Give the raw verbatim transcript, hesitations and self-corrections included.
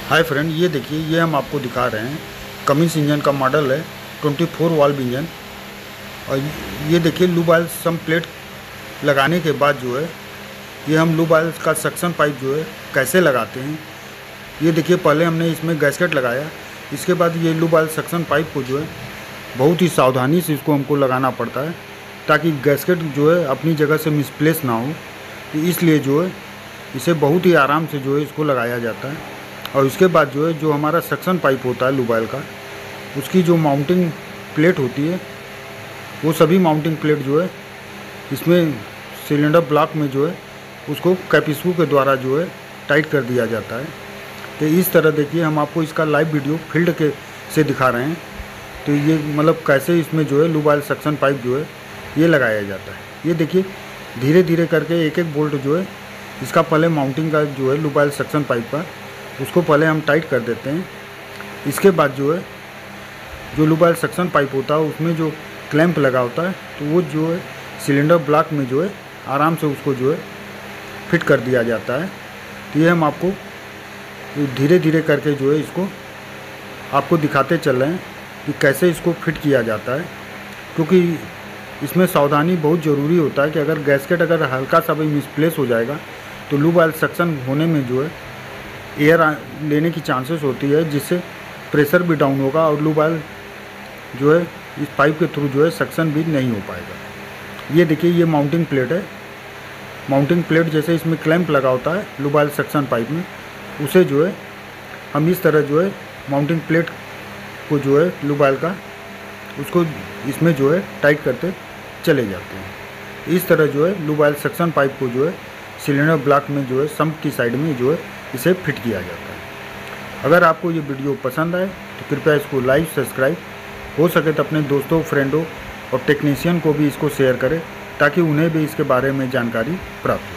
Hi friend, ये देखिए, ये हम आपको दिखा रहे हैं कमिंस इंजन का मॉडल है चौबीस वाल्व इंजन। और ये देखिए लूब ऑयल सम प्लेट लगाने के बाद जो है ये हम लूब ऑयल का सक्शन पाइप जो है कैसे लगाते हैं। ये देखिए, पहले हमने इसमें गैस्केट लगाया, इसके बाद ये लूब ऑयल सक्शन पाइप को जो है बहुत ही सावधानी से इसको हमको लगाना पड़ता है ताकि गैस्केट जो है अपनी जगह से मिसप्लेस ना हो। तो इसलिए जो है इसे बहुत ही आराम से जो है इसको लगाया जाता है। और इसके बाद जो है जो हमारा सक्शन पाइप होता है लूब ऑयल का, उसकी जो माउंटिंग प्लेट होती है वो सभी माउंटिंग प्लेट जो है इसमें सिलेंडर ब्लॉक में जो है उसको कैपिस्कू के द्वारा जो है टाइट कर दिया जाता है। तो इस तरह देखिए हम आपको इसका लाइव वीडियो फील्ड के से दिखा रहे हैं। तो ये मतलब कैसे इसमें जो है लूब ऑयल सक्शन पाइप जो है ये लगाया जाता है। ये देखिए धीरे धीरे करके एक एक बोल्ट जो है इसका पहले माउंटिंग का जो है लूब ऑयल सक्शन पाइप का उसको पहले हम टाइट कर देते हैं। इसके बाद जो है जो लूब ऑयल सक्शन पाइप होता है उसमें जो क्लैंप लगा होता है तो वो जो है सिलेंडर ब्लॉक में जो है आराम से उसको जो है फिट कर दिया जाता है। तो ये हम आपको धीरे धीरे करके जो है इसको आपको दिखाते चल रहे हैं कि कैसे इसको फिट किया जाता है, क्योंकि इसमें सावधानी बहुत ज़रूरी होता है कि अगर गैस्केट अगर हल्का सा भी मिसप्लेस हो जाएगा तो लूब ऑयल सक्शन होने में जो है एयर लेने की चांसेस होती है, जिससे प्रेशर भी डाउन होगा और लूब ऑयल जो है इस पाइप के थ्रू जो है सक्शन भी नहीं हो पाएगा। ये देखिए ये माउंटिंग प्लेट है। माउंटिंग प्लेट जैसे इसमें क्लैंप लगा होता है लूब ऑयल सक्शन पाइप में, उसे जो है हम इस तरह जो है माउंटिंग प्लेट को जो है लूब ऑयल का उसको इसमें जो है टाइट करते चले जाते हैं। इस तरह जो है लूब ऑयल सक्शन पाइप को जो है सिलेंडर ब्लॉक में जो है सम्प की साइड में जो है इसे फिट किया जाता है। अगर आपको ये वीडियो पसंद आए तो कृपया इसको लाइक सब्सक्राइब, हो सके तो अपने दोस्तों फ्रेंडों और टेक्नीशियन को भी इसको शेयर करें ताकि उन्हें भी इसके बारे में जानकारी प्राप्त हो।